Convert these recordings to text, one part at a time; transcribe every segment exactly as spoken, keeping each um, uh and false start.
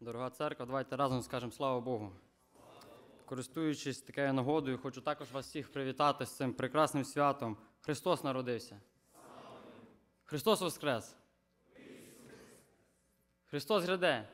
Дорога церква, давайте разом скажемо слава Богу. Користуючись такою нагодою, хочу також вас всіх привітати з цим прекрасним святом. Христос народився. Христос воскрес. Христос гряде.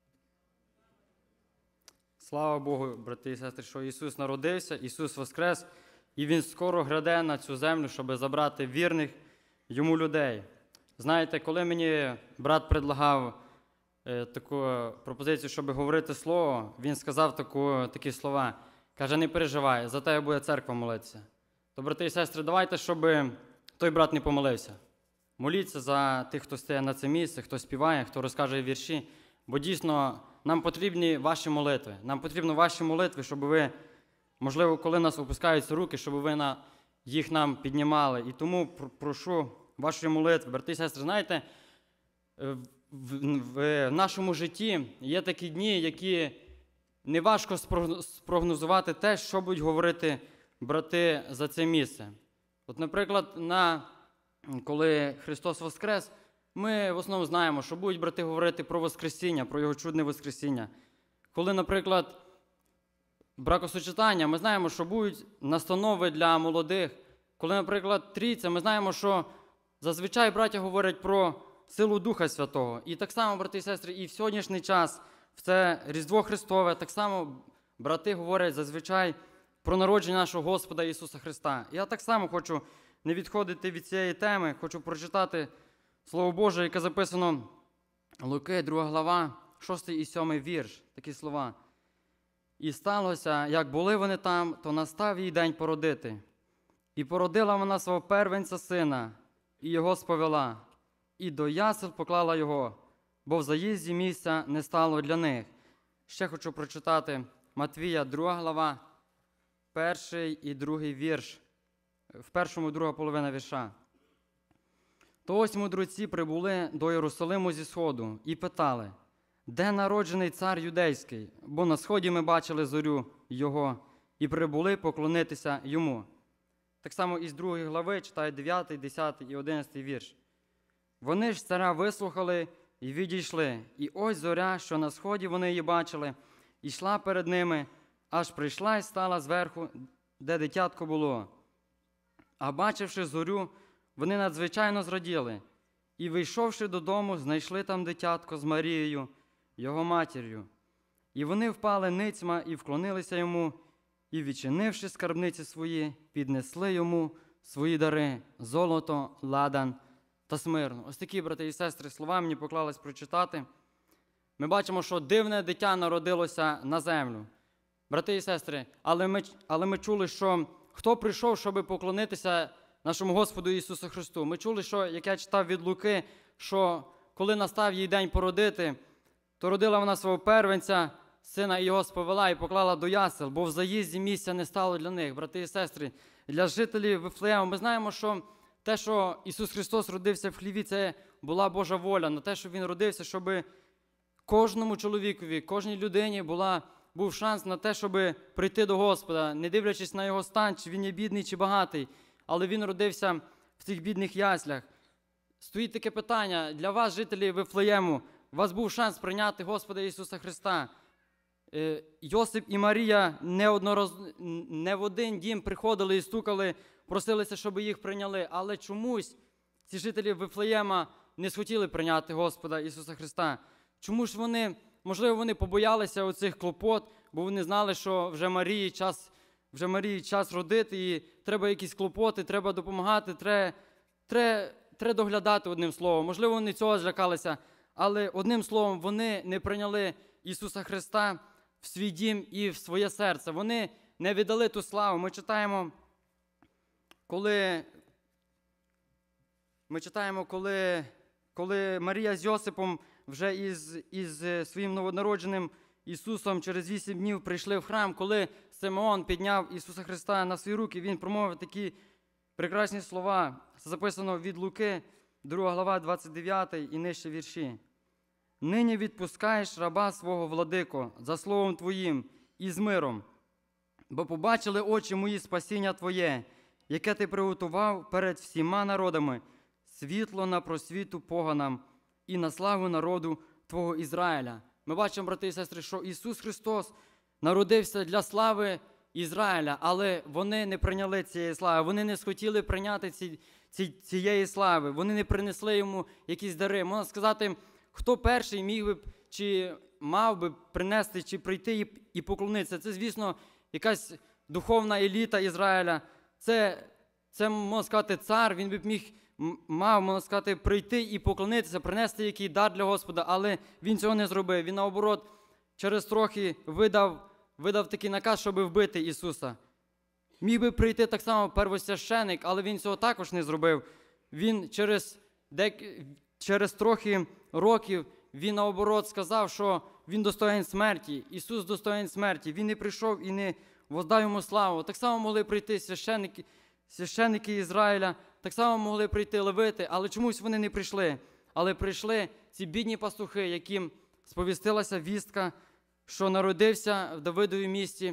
Слава Богу, брати і сестри, що Ісус народився, Ісус воскрес, і Він скоро гряде на цю землю, щоб забрати вірних Йому людей. Знаєте, коли мені брат предлагав е, таку пропозицію, щоб говорити слово, він сказав таку, такі слова. Каже, не переживай, за тебе буде церква молитися. То, брати і сестри, давайте, щоб той брат не помолився. Моліться за тих, хто стає на це місце, хто співає, хто розкаже вірші. Бо дійсно нам потрібні ваші молитви. Нам потрібні ваші молитви, щоб ви, можливо, коли нас опускаються руки, щоб ви на, їх нам піднімали. І тому прошу вашої молитви. Брати і сестри, знаєте, в, в, в нашому житті є такі дні, які не важко спрогнозувати те, що будуть говорити брати за це місце. От, наприклад, на, коли Христос воскрес, ми в основному знаємо, що будуть брати говорити про Воскресіння, про Його чудне Воскресіння. Коли, наприклад, бракосочетання, ми знаємо, що будуть настанови для молодих. Коли, наприклад, трійця, ми знаємо, що зазвичай браття говорять про силу Духа Святого. І так само, брати і сестри, і в сьогоднішній час, в це Різдво Христове, так само брати говорять зазвичай про народження нашого Господа Ісуса Христа. Я так само хочу не відходити від цієї теми, хочу прочитати Слово Боже, яке записано Луки, друга глава, шостий і сьомий вірш, такі слова. «І сталося, як були вони там, то настав їй день породити. І породила вона свого первенця сина, і його сповела, і до ясел поклала його, бо в заїзді місця не стало для них». Ще хочу прочитати Матвія, друга глава, перший і другий вірш, в першому друга половина вірша. «То ось мудреці прибули до Єрусалиму зі сходу і питали, де народжений цар юдейський, бо на сході ми бачили зорю його і прибули поклонитися йому». Так само із другої глави читає дев'ятий, десятий і одинадцятий вірш. «Вони ж царя вислухали і відійшли, і ось зоря, що на сході вони її бачили, і йшла перед ними, аж прийшла і стала зверху, де дитятко було. А бачивши зорю, вони надзвичайно зраділи, і, вийшовши додому, знайшли там дитятко з Марією, його матір'ю. І вони впали ницьма і вклонилися йому, і, відчинивши скарбниці свої, піднесли йому свої дари – золото, ладан та смирну». Ось такі, брати і сестри, слова мені поклалось прочитати. Ми бачимо, що дивне дитя народилося на землю. Брати і сестри, але ми, але ми чули, що хто прийшов, щоб поклонитися нашому Господу Ісусу Христу. Ми чули, що, як я читав від Луки, що коли настав їй день породити, то родила вона свого первенця, сина, і його сповела, і поклала до ясел, бо в заїзді місця не стало для них. Брати і сестри, для жителів Вифлеєму ми знаємо, що те, що Ісус Христос родився в хліві, це була Божа воля. На те, що Він родився, щоб кожному чоловікові, кожній людині була, був шанс на те, щоб прийти до Господа, не дивлячись на його стан, чи він є бідний, чи багатий. Але він родився в цих бідних яслях. Стоїть таке питання для вас, жителі Вифлеєму. У вас був шанс прийняти Господа Ісуса Христа. Йосип і Марія не, однороз... не в один дім приходили і стукали, просилися, щоб їх прийняли. Але чомусь ці жителі Вифлеєма не схотіли прийняти Господа Ісуса Христа. Чому ж вони, можливо, вони побоялися оцих клопот, бо вони знали, що вже Марії час, вже Марії час родити, і треба якісь клопоти, треба допомагати, треба, треба, треба доглядати одним словом. Можливо, вони цього злякалися, але одним словом вони не прийняли Ісуса Христа в свій дім і в своє серце. Вони не віддали ту славу. Ми читаємо, коли, ми читаємо, коли, коли Марія з Йосипом вже із, із своїм новонародженим Ісусом через вісім днів прийшли в храм, коли Симеон підняв Ісуса Христа на свої руки, він промовив такі прекрасні слова. Це записано від Луки, друга глава, двадцять дев'ятий і нижче вірші. «Нині відпускаєш раба свого, владико, за словом Твоїм і з миром, бо побачили очі мої спасіння Твоє, яке Ти приготував перед всіма народами, світло на просвіту поганам і на славу народу Твого Ізраїля». ми бачимо, брати і сестри, що Ісус Христос народився для слави Ізраїля, але вони не прийняли цієї слави, вони не схотіли прийняти ці, ці, цієї слави, вони не принесли йому якісь дари. Можна сказати, хто перший міг би, чи мав би принести, чи прийти і, і поклонитися. Це, звісно, якась духовна еліта Ізраїля. Це, це, можна сказати, цар, він би міг, мав, можна сказати, прийти і поклонитися, принести який дар для Господа, але він цього не зробив. Він, наоборот, через трохи видав, видав такий наказ, щоб вбити Ісуса. Міг би прийти так само первосвященик, але він цього також не зробив. Він через, дек... через трохи років, він, наоборот, сказав, що він достоїн смерті. Ісус достоїн смерті. Він не прийшов і не воздав йому славу. Так само могли прийти священники, священники Ізраїля, так само могли прийти левити, але чомусь вони не прийшли. Але прийшли ці бідні пастухи, яким сповістилася вістка, що народився в Давидові місті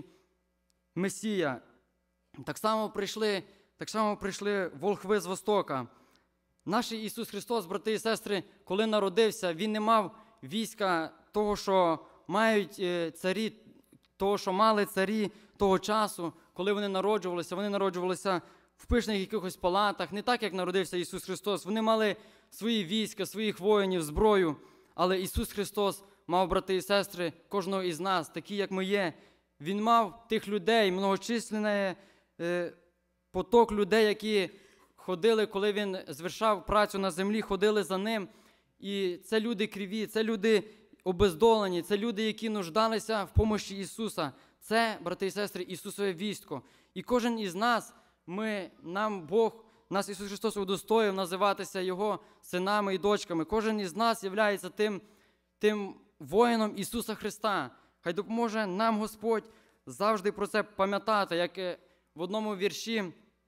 Месія. Так само прийшли, так само прийшли волхви з Востока. Наш Ісус Христос, брати і сестри, коли народився, Він не мав війська того, що мають царі, того, що мали царі того часу, коли вони народжувалися. Вони народжувалися в пишних якихось палатах, не так, як народився Ісус Христос. Вони мали свої війська, своїх воїнів, зброю. Але Ісус Христос мав, брати і сестри, кожного із нас, такі, як ми є. Він мав тих людей, многочисленний е, поток людей, які ходили, коли Він звершав працю на землі, ходили за Ним. І це люди криві, це люди обездолені, це люди, які нуждалися в помощі Ісуса. Це, брати і сестри, Ісусове військо. І кожен із нас, ми, нам Бог, нас Ісус Христос удостоїв називатися Його синами і дочками. Кожен із нас є тим, тим воїном Ісуса Христа. Хай допоможе нам Господь завжди про це пам'ятати, як в одному вірші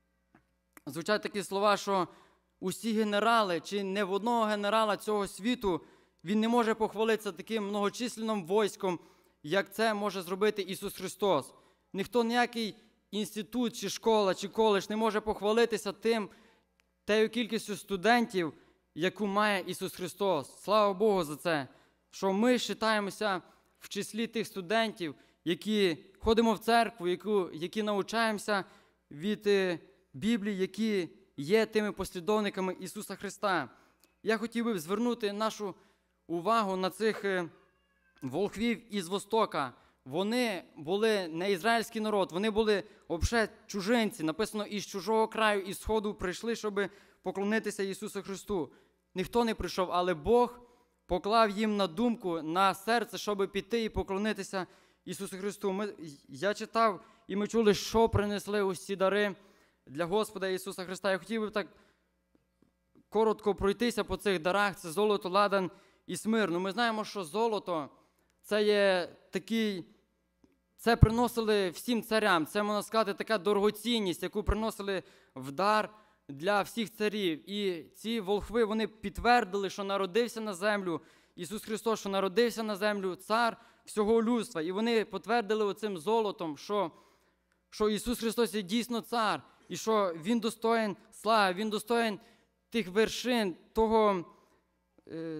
звучать такі слова, що усі генерали, чи не в одного генерала цього світу, він не може похвалитися таким многочисленним військом, як це може зробити Ісус Христос. Ніхто, ніякий інститут, чи школа, чи коледж не може похвалитися тим, тією кількістю студентів, яку має Ісус Христос. Слава Богу за це, що ми вважаємося в числі тих студентів, які ходимо в церкву, яку, які навчаємося від Біблії, які є тими послідовниками Ісуса Христа. Я хотів би звернути нашу увагу на цих волхвів із Востока. Вони були не ізраїльський народ, вони були взагалі чужинці. Написано, із чужого краю, із сходу прийшли, щоб поклонитися Ісусу Христу. Ніхто не прийшов, але Бог поклав їм на думку, на серце, щоб піти і поклонитися Ісусу Христу. Ми, я читав, і ми чули, що принесли усі дари для Господа Ісуса Христа. Я хотів би так коротко пройтися по цих дарах. Це золото, ладан і смир. Ну, ми знаємо, що золото – це є такий, це приносили всім царям. Це, можна сказати, така дорогоцінність, яку приносили в дар для всіх царів. І ці волхви, вони підтвердили, що народився на землю Ісус Христос, що народився на землю цар всього людства. І вони підтвердили оцим золотом, що, що Ісус Христос є дійсно цар, і що Він достоїн слави, Він достоїн тих вершин, того, е,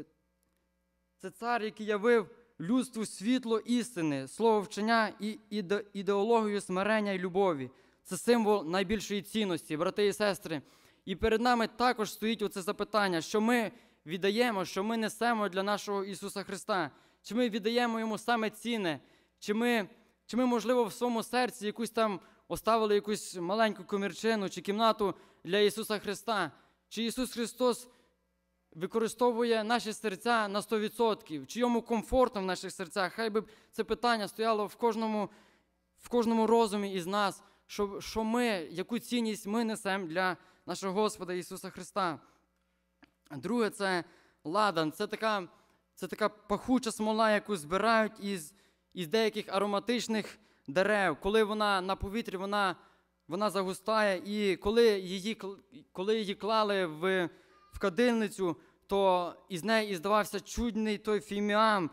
це цар, який явив людству світло істини, слово вчення і ідеологію смирення і любові. Це символ найбільшої цінності, брати і сестри. І перед нами також стоїть оце запитання, що ми віддаємо, що ми несемо для нашого Ісуса Христа. Чи ми віддаємо Йому саме цінне, чи ми, чи ми, можливо, в своєму серці якусь там оставили якусь маленьку комірчину чи кімнату для Ісуса Христа. Чи Ісус Христос використовує наші серця на сто відсотків, чи Йому комфортно в наших серцях. Хай би це питання стояло в кожному, в кожному розумі із нас, що, що ми, яку цінність ми несемо для нашого Господа Ісуса Христа. Друге – це ладан. Це така, це така пахуча смола, яку збирають із, із деяких ароматичних дерев. Коли вона на повітрі, вона, вона загустає, і коли її, коли її клали в, в кадильницю, то із неї іздавався чудний той фіміам,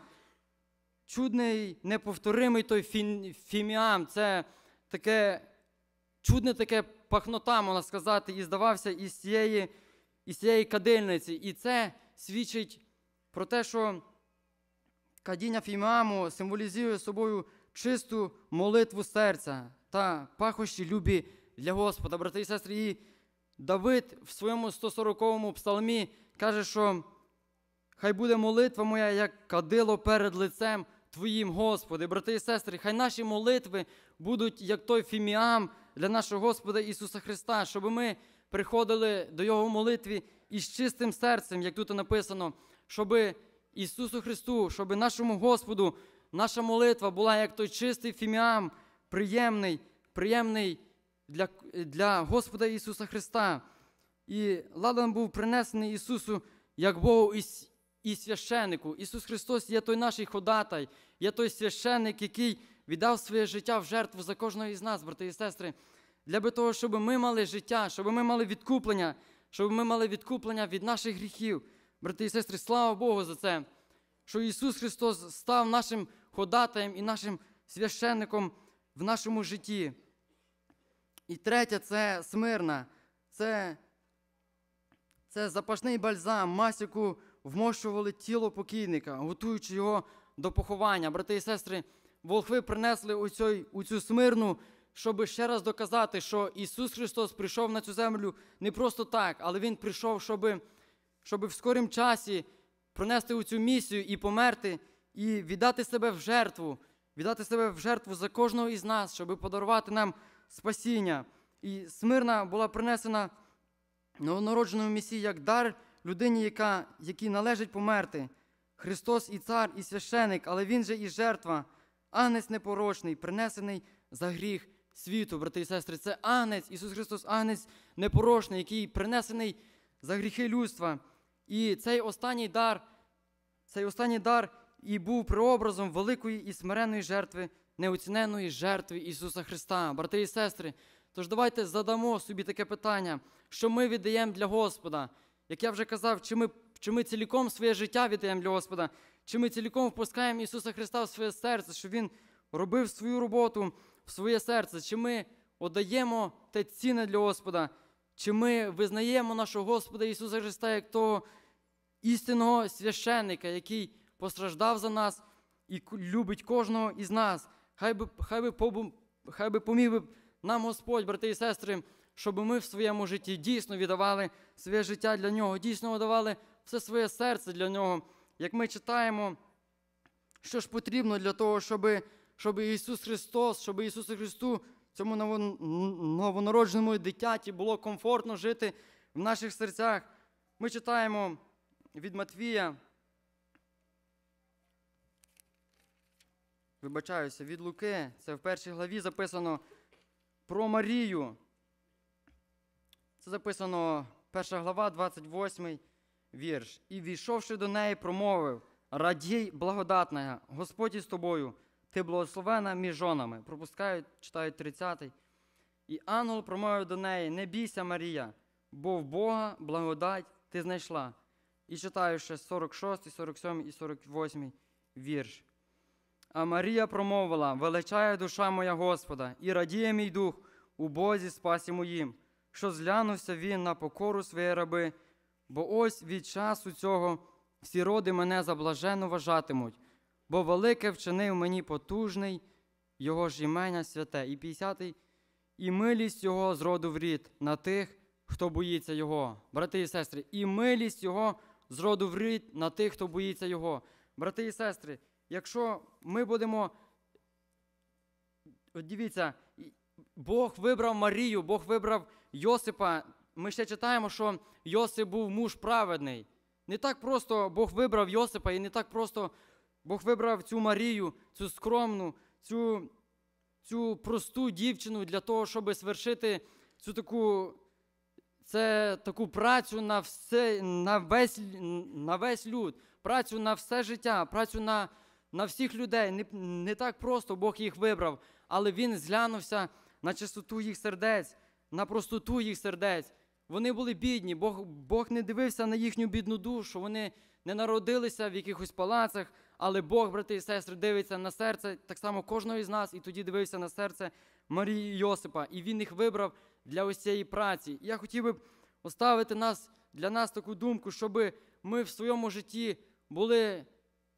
чудний, неповторимий той фіміам. Це таке, чудне таке пахнота, можна сказати, і здавався із цієї, із цієї кадильниці. І це свідчить про те, що кадіння фіміаму символізує собою чисту молитву серця та пахощі любі для Господа. Брати і сестри, і Давид в своєму сто сороковому псалмі каже, що хай буде молитва моя, як кадило перед лицем Твоїм, Господи. Брати і сестри, хай наші молитви будуть, як той фіміам для нашого Господа Ісуса Христа, щоб ми приходили до Його молитві із чистим серцем, як тут написано, щоб Ісусу Христу, щоб нашому Господу наша молитва була, як той чистий фіміам, приємний, приємний для, для Господа Ісуса Христа. І ладан був принесений Ісусу, як Богу і, і священнику. Ісус Христос є той наш ходатай, є той священник, який віддав своє життя в жертву за кожного із нас, брати і сестри, для того, щоб ми мали життя, щоб ми мали відкуплення, щоб ми мали відкуплення від наших гріхів. Брати і сестри, слава Богу за це, що Ісус Христос став нашим ходатаєм і нашим священником в нашому житті. І третє – це смирна, це, це запашний бальзам, мазь, яку вмощували тіло покійника, готуючи його до поховання. Брати і сестри, волхви принесли у, цю, у цю смирну, щоб ще раз доказати, що Ісус Христос прийшов на цю землю не просто так, але Він прийшов, щоб, щоб в скорім часі пронести у цю місію і померти, і віддати себе в жертву, віддати себе в жертву за кожного із нас, щоб подарувати нам спасіння. І смирна була принесена новонародженому Месії як дар людині, яка, якій належить померти. Христос і цар, і священик, але Він же і жертва, агнець непорочний, принесений за гріх світу, брати і сестри. Це агнець, Ісус Христос, агнець непорочний, який принесений за гріхи людства. І цей останній дар, цей останній дар і був прообразом великої і смиренної жертви, неоціненної жертви Ісуса Христа. Брати і сестри, тож давайте задамо собі таке питання, що ми віддаємо для Господа. Як я вже казав, чи ми, чи ми цілком своє життя віддаємо для Господа, чи ми цілком впускаємо Ісуса Христа в своє серце, щоб Він робив свою роботу в своє серце, чи ми віддаємо те цінне для Господа, чи ми визнаємо нашого Господа Ісуса Христа як того істинного священника, який постраждав за нас і любить кожного із нас. Хай би, хай би, побу, хай би поміг би нам Господь, брати і сестри, щоб ми в своєму житті дійсно віддавали своє життя для Нього, дійсно віддавали все своє серце для Нього. Як ми читаємо, що ж потрібно для того, щоб, щоб Ісус Христос, щоб Ісусу Христу, цьому новонародженому дитяті було комфортно жити в наших серцях. Ми читаємо від Матвія, вибачаюся, від Луки, це в першій главі записано про Марію. Це записано перша глава, двадцять восьмий вірш. «І, війшовши до неї, промовив: радій, благодатна, Господь із тобою, ти благословена між жонами». Пропускають, читають тридцятий. «І ангел промовив до неї: не бійся, Марія, бо в Бога благодать ти знайшла». І читаю ще сорок шостий, сорок сьомий і сорок восьмий вірш. «А Марія промовила: величає душа моя Господа, і радіє мій дух у Бозі спасі моїм, що зглянувся він на покору своєї раби, бо ось від часу цього всі роди мене за блаженну вважатимуть, бо велике вчинив мені потужний його ж імення святе». І п'ятдесятий. «І милість його з роду в рід на тих, хто боїться його». Брати і сестри, і милість його з роду в рід на тих, хто боїться його. Брати і сестри, якщо ми будемо, от дивіться, Бог вибрав Марію, Бог вибрав Йосипа. Ми ще читаємо, що Йосип був муж праведний. Не так просто Бог вибрав Йосипа, і не так просто Бог вибрав цю Марію, цю скромну, цю, цю просту дівчину для того, щоб свершити цю таку, це, таку працю на, все, на, весь, на весь люд, працю на все життя, працю на, на всіх людей. Не, не так просто Бог їх вибрав, але Він зглянувся на чистоту їх сердець, на простоту їх сердець. Вони були бідні, Бог, Бог не дивився на їхню бідну душу, вони не народилися в якихось палацах, але Бог, брати і сестри, дивиться на серце так само кожного із нас, і тоді дивився на серце Марії і Йосипа, і Він їх вибрав для ось цієї праці. І я хотів би оставити нас, для нас таку думку, щоб ми в своєму житті були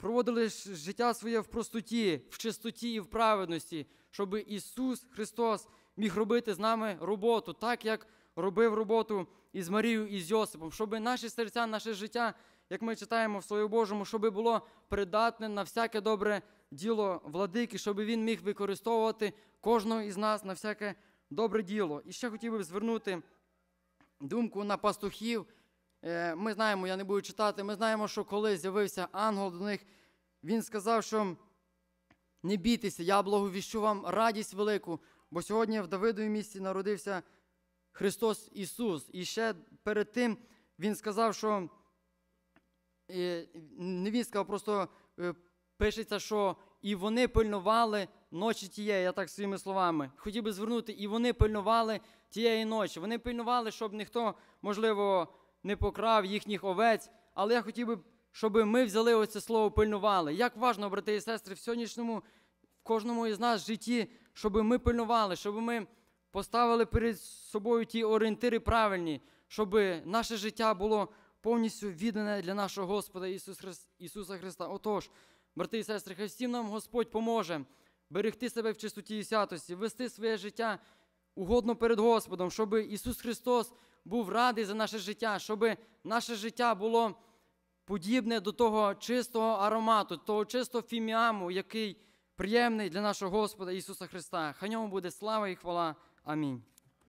проводили ж- життя своє в простоті, в чистоті і в праведності, щоб Ісус Христос міг робити з нами роботу, так як робив роботу із Марією і з Йосипом, щоб наші серця, наше життя, як ми читаємо в Слові Божому, щоб було придатне на всяке добре діло владики, щоб він міг використовувати кожного із нас на всяке добре діло. І ще хотів би звернути думку на пастухів. Е, Ми знаємо, я не буду читати, ми знаємо, що коли з'явився ангел до них, він сказав, що не бійтеся, я благовіщу вам радість велику, бо сьогодні в Давидові місті народився Христос Ісус. І ще перед тим він сказав, що е, не він сказав, просто е, пишеться, що і вони пильнували ночі тієї, я так своїми словами. Хотів би звернути, і вони пильнували тієї ночі. Вони пильнували, щоб ніхто, можливо, не покрав їхніх овець, але я хотів би, щоб ми взяли оце слово пильнували. Як важливо, брати і сестри, в сьогоднішньому, в кожному із нас житті, щоб ми пильнували, щоб ми поставили перед собою ті орієнтири правильні, щоб наше життя було повністю віддане для нашого Господа Ісус Христ, Ісуса Христа. Отож, брати і сестри, хай всім нам Господь поможе берегти себе в чистоті і святості, вести своє життя угодно перед Господом, щоб Ісус Христос був радий за наше життя, щоб наше життя було подібне до того чистого аромату, того чистого фіміаму, який приємний для нашого Господа Ісуса Христа. Хай ньому буде слава і хвала. Амінь.